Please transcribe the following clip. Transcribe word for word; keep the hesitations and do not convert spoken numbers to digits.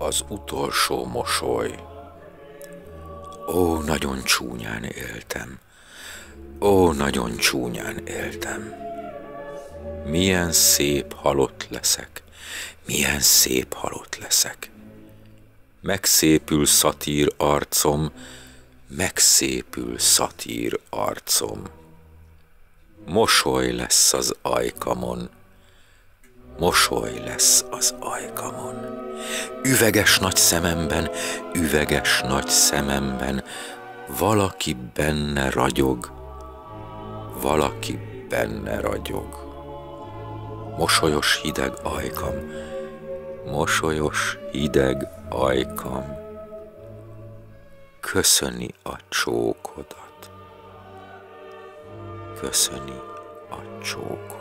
Az utolsó mosoly. Ó, nagyon csúnyán éltem. Ó, nagyon csúnyán éltem. Milyen szép halott leszek, milyen szép halott leszek. Megszépül szatír arcom, megszépül szatír arcom. Mosoly lesz az ajkamon, mosoly lesz az ajkamon. Üveges nagy szememben, üveges nagy szememben, valaki benne ragyog, valaki benne ragyog. Mosolyos hideg ajkam, mosolyos hideg ajkam, köszöni a csókodat, köszöni a csókodat.